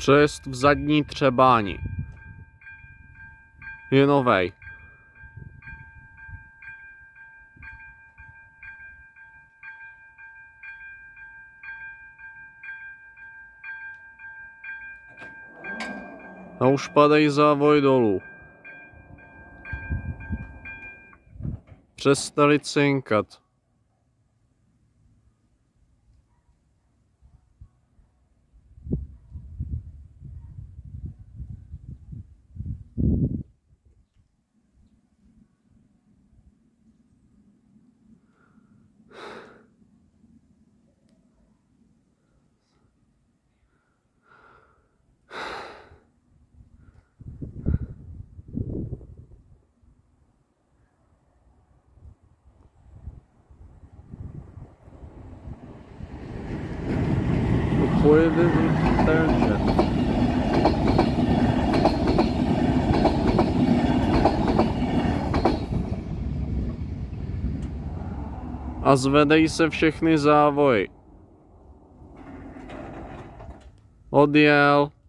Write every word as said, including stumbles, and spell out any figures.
Přejezd v zadní Třebáni. Je novej. A už padej závoj dolů. Přestali cinkat. Pojede tenže. A zvedej se všechny závoji. Odjel.